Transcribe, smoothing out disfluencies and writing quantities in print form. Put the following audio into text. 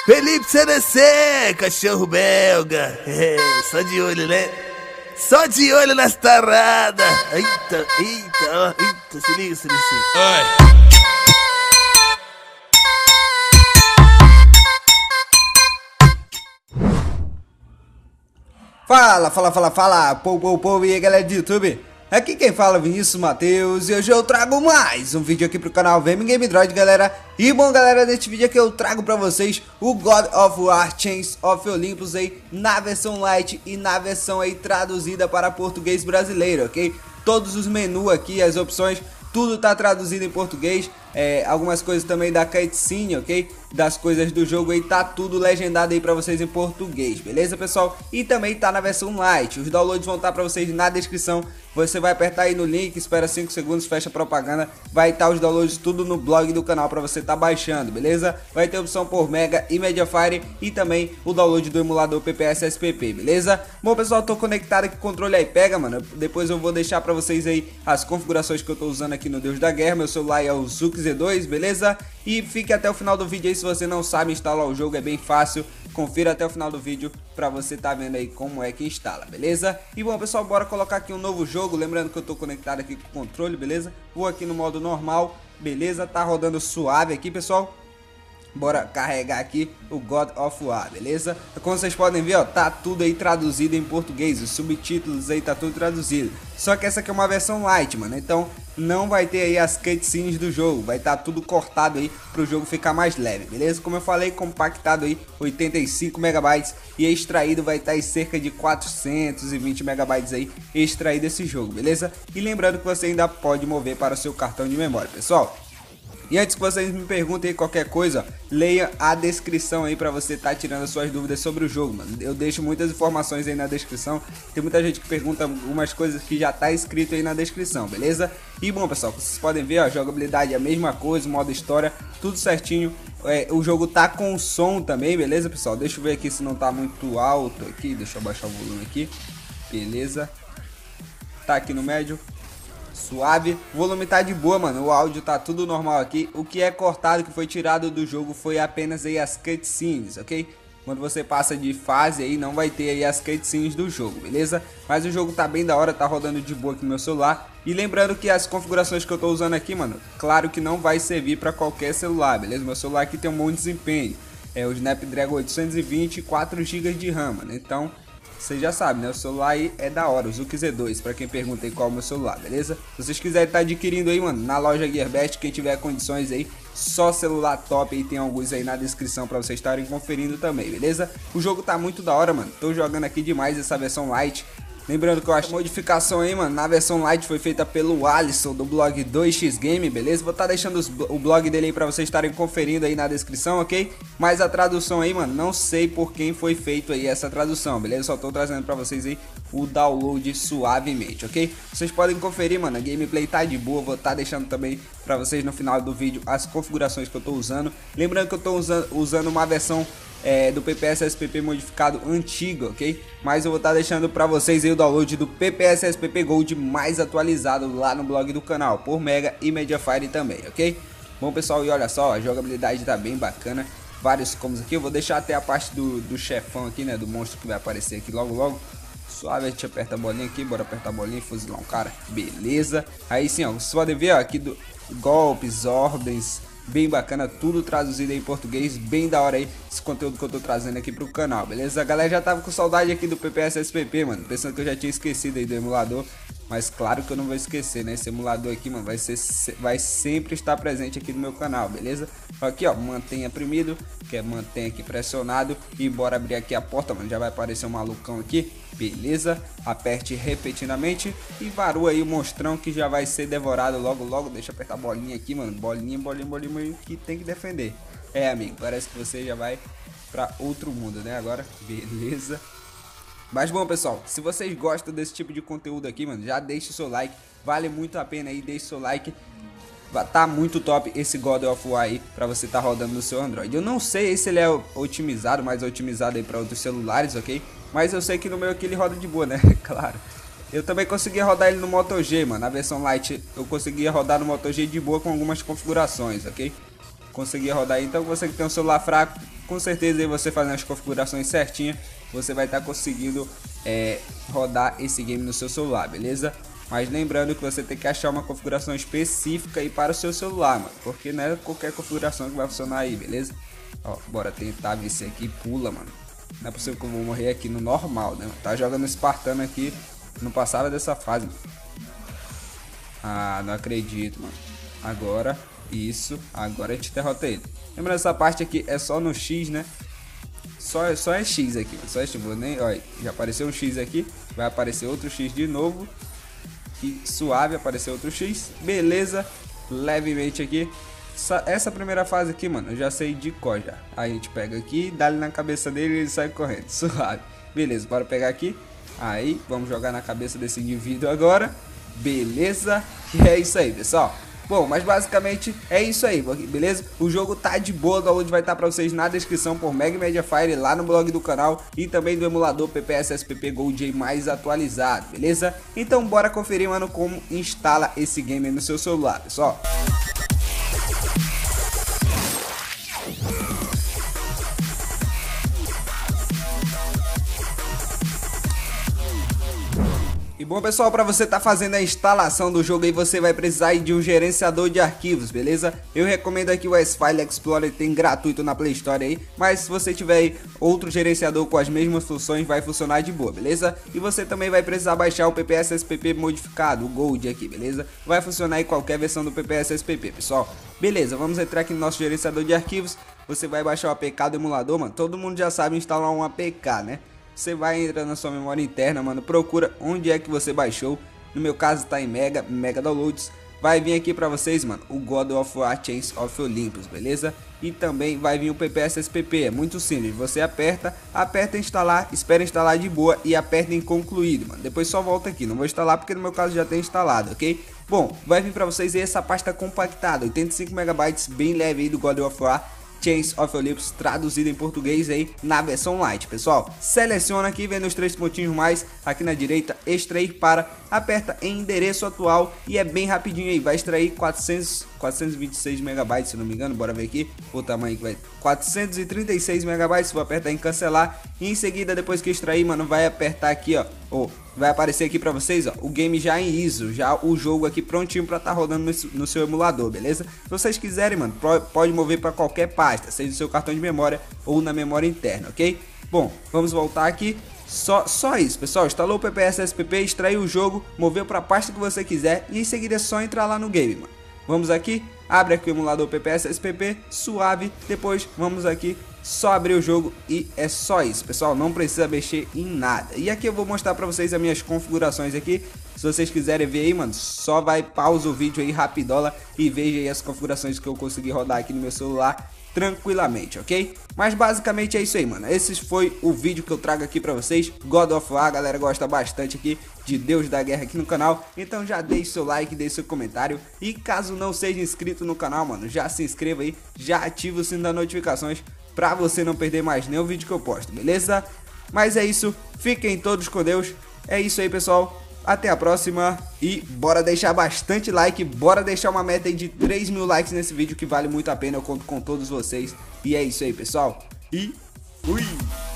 Felipe CDC, cachorro belga. Só de olho, né? Só de olho nas taradas. Eita, eita, ó, eita, se liga, CDC. Oi. Fala, povo e aí galera do YouTube, aqui quem fala é Vinícius Matheus e hoje eu trago mais um vídeo aqui pro canal VM Game Droid, galera. E bom, galera, neste vídeo aqui eu trago pra vocês o God of War Chains of Olympus aí na versão light e na versão aí traduzida para português brasileiro, ok? Todos os menus aqui, as opções, tudo tá traduzido em português. Algumas coisas também da cutscene, ok? Das coisas do jogo aí, tá tudo legendado aí pra vocês em português, beleza, pessoal? E também tá na versão light, os downloads vão estar pra vocês na descrição. Você vai apertar aí no link, espera 5 segundos, fecha a propaganda. Vai estar os downloads tudo no blog do canal pra você tá baixando, beleza? Vai ter opção por Mega e Mediafire e também o download do emulador PPS SPP, beleza? Bom, pessoal, tô conectado aqui com o controle aí, pega, mano. Depois eu vou deixar pra vocês aí as configurações que eu tô usando aqui no Deus da Guerra. Meu celular é o Zuc Z2, beleza? E fique até o final do vídeo aí, se você não sabe instalar o jogo, é bem fácil. Confira até o final do vídeo pra você tá vendo aí como é que instala, beleza? E bom, pessoal, bora colocar aqui um novo jogo. Lembrando que eu tô conectado aqui com o controle, beleza? Vou aqui no modo normal, beleza? Tá rodando suave aqui, pessoal. Bora carregar aqui o God of War, beleza? Como vocês podem ver, ó, tá tudo aí traduzido em português. Os subtítulos aí tá tudo traduzido. Só que essa aqui é uma versão light, mano. Então não vai ter aí as cutscenes do jogo. Vai estar tudo cortado aí pro jogo ficar mais leve, beleza? Como eu falei, compactado aí 85 megabytes e extraído vai estar em cerca de 420 megabytes aí extraído esse jogo, beleza? E lembrando que você ainda pode mover para o seu cartão de memória, pessoal. E antes que vocês me perguntem qualquer coisa, leia a descrição aí pra você tá tirando as suas dúvidas sobre o jogo, mano. Eu deixo muitas informações aí na descrição. Tem muita gente que pergunta algumas coisas que já tá escrito aí na descrição, beleza? E bom, pessoal, vocês podem ver, ó, a jogabilidade é a mesma coisa, modo história, tudo certinho. O jogo tá com som também, beleza, pessoal? Deixa eu ver aqui se não tá muito alto aqui, deixa eu baixar o volume aqui, beleza? Tá aqui no médio. Suave, o volume tá de boa, mano, o áudio tá tudo normal aqui. O que é cortado, que foi tirado do jogo, foi apenas aí as cutscenes, ok? Quando você passa de fase aí, não vai ter aí as cutscenes do jogo, beleza? Mas o jogo tá bem da hora, tá rodando de boa aqui no meu celular. E lembrando que as configurações que eu tô usando aqui, mano, claro que não vai servir pra qualquer celular, beleza? Meu celular aqui tem um bom desempenho, é o Snapdragon 820 e 4 GB de RAM, mano, então... Você já sabe, né? O celular aí é da hora, o Zuc Z2, pra quem pergunta aí qual é o meu celular, beleza? Se vocês quiserem estar adquirindo aí, mano, na loja Gearbest, quem tiver condições aí, só celular top aí, tem alguns aí na descrição pra vocês estarem conferindo também, beleza? O jogo tá muito da hora, mano, tô jogando aqui demais essa versão light. Lembrando que eu acho que a modificação aí, mano, na versão light foi feita pelo Alisson do blog 2x Game, beleza? Vou estar deixando o blog dele aí pra vocês estarem conferindo aí na descrição, ok? Mas a tradução aí, mano, não sei por quem foi feito aí essa tradução, beleza? Só tô trazendo pra vocês aí o download suavemente, ok? Vocês podem conferir, mano, a gameplay tá de boa. Vou estar deixando também pra vocês no final do vídeo as configurações que eu tô usando. Lembrando que eu tô usando uma versão... do PPS SPP modificado antigo, ok? Mas eu vou estar deixando pra vocês aí o download do PPS SPP Gold mais atualizado lá no blog do canal, por Mega e Mediafire também, ok? Bom, pessoal, e olha só, a jogabilidade tá bem bacana, vários combos aqui. Eu vou deixar até a parte do chefão aqui, né, do monstro que vai aparecer aqui logo. Suave, a gente aperta a bolinha aqui, bora apertar a bolinha e fuzilar um cara, beleza? Aí sim, ó, vocês podem ver, ó, aqui golpes, ordens... Bem bacana, tudo traduzido em português, bem da hora aí esse conteúdo que eu tô trazendo aqui pro canal, beleza? A galera já tava com saudade aqui do PPS SPP, mano, pensando que eu já tinha esquecido aí do emulador, mas claro que eu não vou esquecer, né? Esse emulador aqui, mano, vai sempre estar presente aqui no meu canal, beleza? Aqui, ó, mantenha oprimido, que é mantenha aqui pressionado e bora abrir aqui a porta, mano, já vai aparecer um malucão aqui, beleza? Aperte repetidamente e varou aí o monstrão que já vai ser devorado logo, deixa eu apertar a bolinha aqui, mano, bolinha, que tem que defender. Amigo, parece que você já vai pra outro mundo, né, agora, beleza? Mas bom, pessoal, se vocês gostam desse tipo de conteúdo aqui, mano, já deixe o seu like, vale muito a pena aí, deixe o seu like. Tá muito top esse God of War aí pra você tá rodando no seu Android. Eu não sei se ele é otimizado, mais otimizado aí pra outros celulares, ok? Mas eu sei que no meu aqui ele roda de boa, né? Claro. Eu também consegui rodar ele no Moto G, mano. Na versão light eu conseguia rodar no Moto G de boa com algumas configurações, ok? conseguir rodar aí. Então você que tem um celular fraco, com certeza aí você fazendo as configurações certinhas, você vai estar conseguindo rodar esse game no seu celular, beleza? Mas lembrando que você tem que achar uma configuração específica aí para o seu celular, mano, porque não é qualquer configuração que vai funcionar aí, beleza? Ó, bora tentar ver se aqui pula, mano. Não é possível que eu vou morrer aqui no normal, né? Tá jogando espartano aqui, não passava dessa fase, mano. Ah, não acredito, mano. Agora, isso, agora a gente derrota ele. Lembrando, essa parte aqui é só no X, né? Só é X aqui, mano. Só este, vou nem, olha, já apareceu um X aqui, vai aparecer outro X de novo. E suave, apareceu outro X, beleza, levemente aqui. Essa primeira fase aqui, mano, eu já sei de cor já. Aí a gente pega aqui, dá-lhe na cabeça dele e ele sai correndo, suave. Beleza, bora pegar aqui. Aí, vamos jogar na cabeça desse indivíduo agora. Beleza, e é isso aí, pessoal. Bom, mas basicamente é isso aí, beleza? O jogo tá de boa, o download vai estar pra vocês na descrição por Mega Mediafire lá no blog do canal e também do emulador PPS-SPP Gold mais atualizado, beleza? Então bora conferir, mano, como instala esse game no seu celular, pessoal. E bom, pessoal, para você tá fazendo a instalação do jogo aí, você vai precisar aí de um gerenciador de arquivos, beleza? Eu recomendo aqui o S-File Explorer, tem gratuito na Play Store aí, mas se você tiver aí outro gerenciador com as mesmas funções, vai funcionar de boa, beleza? E você também vai precisar baixar o PPS-SPP modificado, o Gold aqui, beleza? Vai funcionar em qualquer versão do PPS-SPP, pessoal. Beleza, vamos entrar aqui no nosso gerenciador de arquivos. Você vai baixar o APK do emulador, mano. Todo mundo já sabe instalar um APK, né? Você vai entrar na sua memória interna, mano, procura onde é que você baixou. No meu caso tá em Mega Downloads. Vai vir aqui pra vocês, mano, o God of War Chains of Olympus, beleza? E também vai vir o PPS-SPP, é muito simples. Você aperta instalar, espera instalar de boa e aperta em concluído, mano. Depois só volta aqui, não vou instalar porque no meu caso já tem instalado, ok? Bom, vai vir pra vocês aí essa pasta compactada, 85 MB, bem leve aí do God of War Chains of Olympus, traduzido em português aí na versão light, pessoal. Seleciona aqui, vendo os 3 pontinhos mais aqui na direita, extrair para, aperta em endereço atual e é bem rapidinho aí, vai extrair 426 MB, se não me engano, bora ver aqui o tamanho que vai, 436 MB, vou apertar em cancelar e em seguida, depois que extrair, mano, vai apertar aqui, ó, vai aparecer aqui pra vocês, ó, o game já em ISO, já o jogo aqui prontinho pra tá rodando no seu emulador, beleza? Se vocês quiserem, mano, pode mover pra qualquer pasta, seja no seu cartão de memória ou na memória interna, ok? Bom, vamos voltar aqui. Só isso, pessoal. Instalou o PPS-SPP, extraiu o jogo, moveu pra pasta que você quiser e em seguida é só entrar lá no game, mano. Vamos aqui, abre aqui o emulador PPS-SPP, suave, depois vamos aqui, só abrir o jogo e é só isso, pessoal, não precisa mexer em nada. E aqui eu vou mostrar pra vocês as minhas configurações aqui, se vocês quiserem ver aí, mano, só vai, pausa o vídeo aí rapidola e veja aí as configurações que eu consegui rodar aqui no meu celular tranquilamente, ok? Mas basicamente é isso aí, mano. Esse foi o vídeo que eu trago aqui pra vocês. God of War, a galera gosta bastante aqui de Deus da Guerra aqui no canal. Então já deixe seu like, deixe seu comentário. E caso não seja inscrito no canal, mano, já se inscreva aí, já ativa o sino das notificações pra você não perder mais nenhum vídeo que eu posto, beleza? Mas é isso, fiquem todos com Deus. É isso aí, pessoal. Até a próxima e bora deixar bastante like, bora deixar uma meta aí de 3.000 likes nesse vídeo que vale muito a pena, eu conto com todos vocês. E é isso aí, pessoal, e fui!